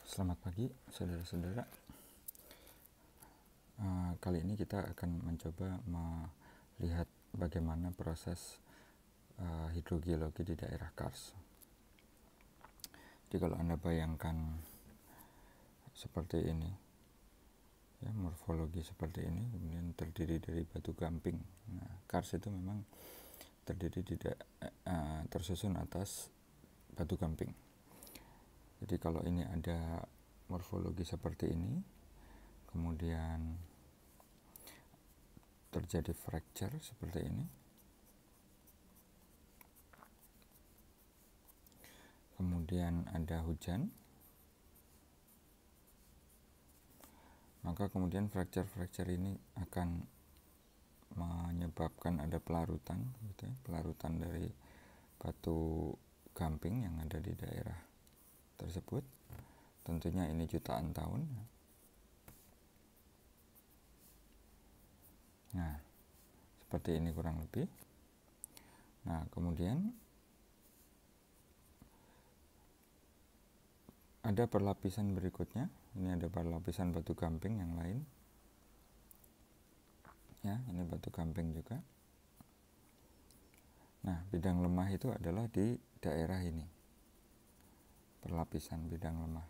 Selamat pagi saudara-saudara. Kali ini kita akan mencoba melihat bagaimana proses hidrogeologi di daerah Kars. Jadi kalau Anda bayangkan seperti ini, ya, morfologi seperti ini, kemudian terdiri dari batu gamping. Nah, Kars itu memang terdiri tersusun atas batu gamping. Jadi kalau ini ada morfologi seperti ini, kemudian terjadi fracture seperti ini, kemudian ada hujan, maka kemudian fracture ini akan menyebabkan ada pelarutan, gitu ya, pelarutan dari batu gamping yang ada di daerah tersebut. Tentunya ini jutaan tahun. Nah, seperti ini kurang lebih. Nah, kemudian ada perlapisan berikutnya. Ini ada perlapisan batu gamping yang lain. Ya, ini batu gamping juga. Nah, bidang lemah itu adalah di daerah ini. Perlapisan bidang lemah.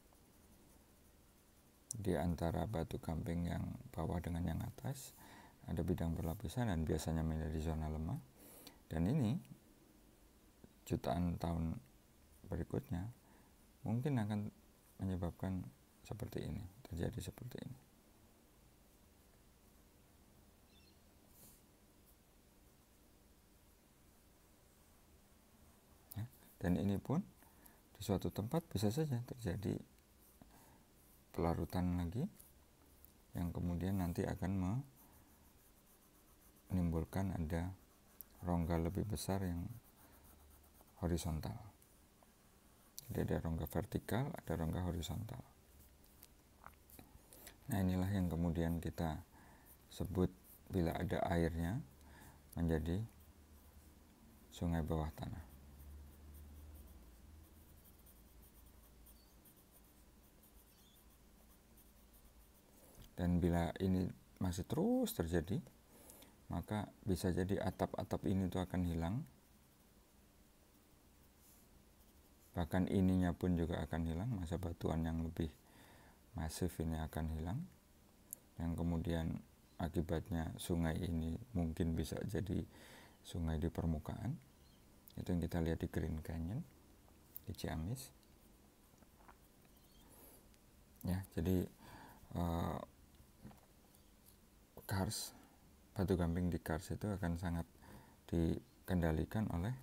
Di antara batu gamping yang bawah dengan yang atas ada bidang perlapisan dan biasanya menjadi zona lemah. Dan ini jutaan tahun berikutnya mungkin akan menyebabkan seperti ini, terjadi seperti ini. Ya, dan ini pun di suatu tempat bisa saja terjadi pelarutan lagi yang kemudian nanti akan menimbulkan ada rongga lebih besar yang horizontal. Jadi ada rongga vertikal, ada rongga horizontal. Nah, inilah yang kemudian kita sebut bila ada airnya menjadi sungai bawah tanah. Dan bila ini masih terus terjadi, maka bisa jadi atap-atap ini tuh akan hilang. Bahkan ininya pun juga akan hilang, masa batuan yang lebih masif ini akan hilang. Yang kemudian akibatnya sungai ini mungkin bisa jadi sungai di permukaan. Itu yang kita lihat di Green Canyon, di Ciamis. Ya, jadi Kars, batu gamping di Kars itu akan sangat dikendalikan oleh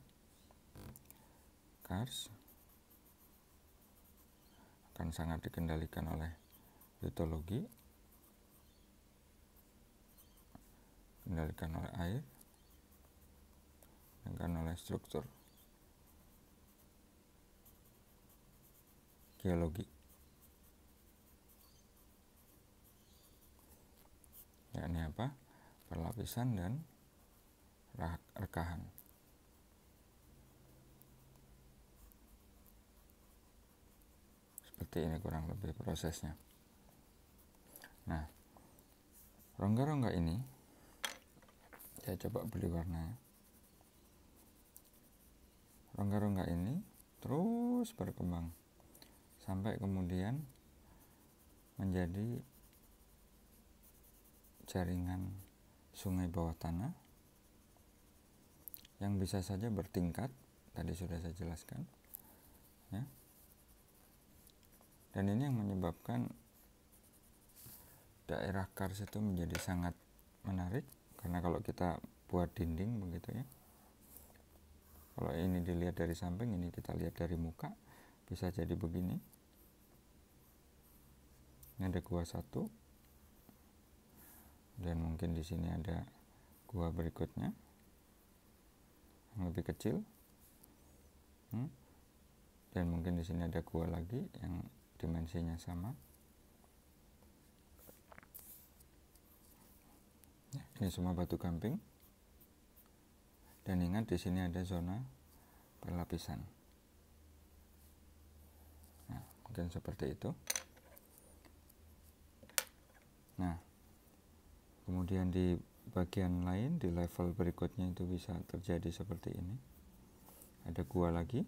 Kars, akan sangat dikendalikan oleh litologi, dikendalikan oleh air, dikendalikan oleh struktur geologi. Yakni apa? Perlapisan dan rekahan. Seperti ini kurang lebih prosesnya. Nah, rongga-rongga ini saya coba beli warnanya. Rongga-rongga ini terus berkembang sampai kemudian menjadi jaringan sungai bawah tanah yang bisa saja bertingkat, tadi sudah saya jelaskan, ya. Dan ini yang menyebabkan daerah Kars itu menjadi sangat menarik, karena kalau kita buat dinding begitu ya, kalau ini dilihat dari samping, ini kita lihat dari muka, bisa jadi begini. Ini ada gua satu, dan mungkin di sini ada gua berikutnya yang lebih kecil, dan mungkin di sini ada gua lagi yang dimensinya sama. Ya, ini semua batu gamping. Dan ingat di sini ada zona perlapisan. Nah, mungkin seperti itu. Nah, kemudian di bagian lain, di level berikutnya itu bisa terjadi seperti ini. Ada gua lagi.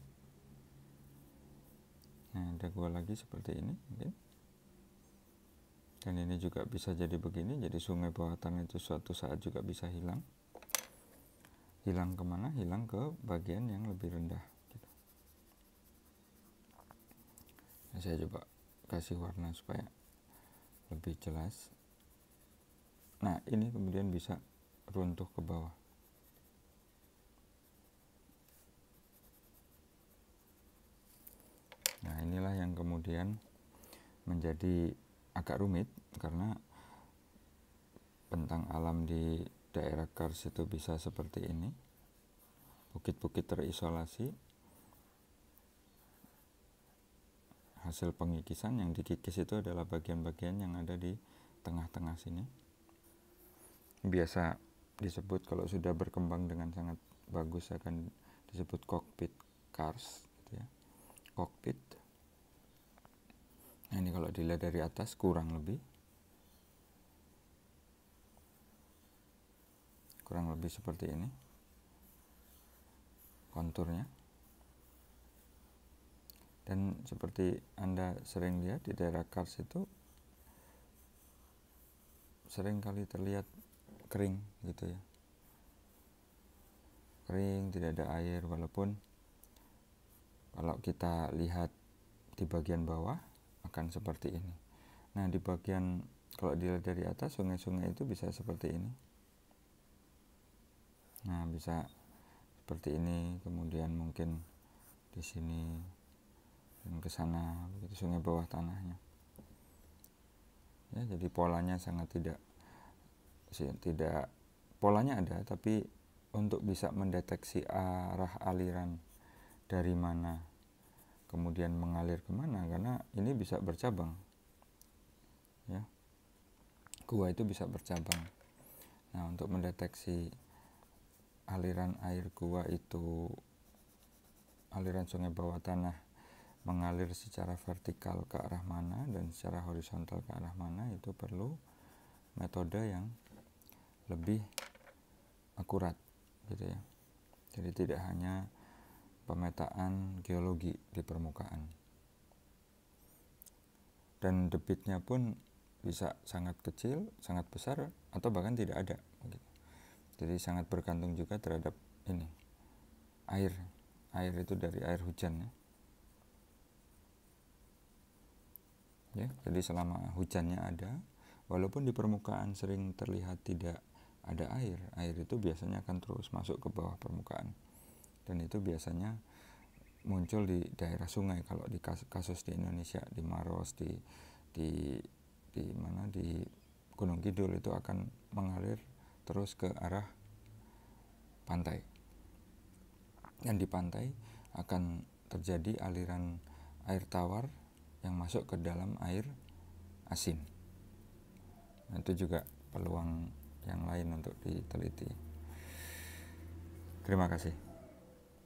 Nah, ada gua lagi seperti ini mungkin. Dan ini juga bisa jadi begini, jadi sungai bawah tanah itu suatu saat juga bisa hilang. Hilang kemana? Hilang ke bagian yang lebih rendah gitu. Nah, saya coba kasih warna supaya lebih jelas. Nah, ini kemudian bisa runtuh ke bawah. Nah, inilah yang kemudian menjadi agak rumit karena bentang alam di daerah Kars itu bisa seperti ini. Bukit-bukit terisolasi. Hasil pengikisan, yang dikikis itu adalah bagian-bagian yang ada di tengah-tengah sini. Biasa disebut kalau sudah berkembang dengan sangat bagus akan disebut cockpit Kars gitu ya. Cockpit. Nah, ini kalau dilihat dari atas kurang lebih seperti ini konturnya. Dan seperti Anda sering lihat di daerah Kars itu sering kali terlihat kering gitu ya. Kering, tidak ada air, walaupun kalau kita lihat di bagian bawah akan seperti ini. Nah, di bagian kalau dilihat dari atas, sungai-sungai itu bisa seperti ini. Nah, bisa seperti ini, kemudian mungkin di sini dan ke sana, begitu sungai bawah tanahnya. Ya, jadi polanya sangat tidak polanya ada, tapi untuk bisa mendeteksi arah aliran dari mana kemudian mengalir kemana, karena ini bisa bercabang ya, gua itu bisa bercabang. Nah, untuk mendeteksi aliran air gua itu, aliran sungai bawah tanah mengalir secara vertikal ke arah mana dan secara horizontal ke arah mana, itu perlu metode yang lebih akurat gitu ya. Jadi tidak hanya pemetaan geologi di permukaan, dan debitnya pun bisa sangat kecil, sangat besar, atau bahkan tidak ada gitu. Jadi sangat bergantung juga terhadap ini air itu dari air hujan ya. Jadi selama hujannya ada, walaupun di permukaan sering terlihat tidak ada air itu biasanya akan terus masuk ke bawah permukaan, dan itu biasanya muncul di daerah sungai. Kalau di kasus di Indonesia, di Maros, di mana, di Gunung Kidul, itu akan mengalir terus ke arah pantai, dan di pantai akan terjadi aliran air tawar yang masuk ke dalam air asin. Nah, itu juga peluang yang lain untuk diteliti. Terima kasih.